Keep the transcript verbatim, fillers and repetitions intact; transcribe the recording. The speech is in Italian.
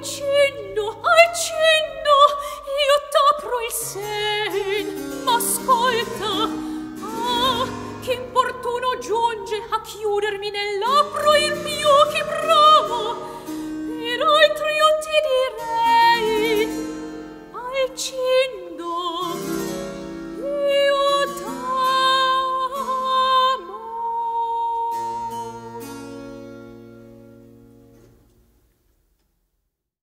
cenno, al cenno, io t'apro il sen, ma ascolta, ah, che importuno giunge a chiudermi nell'apro il mio, che bravo,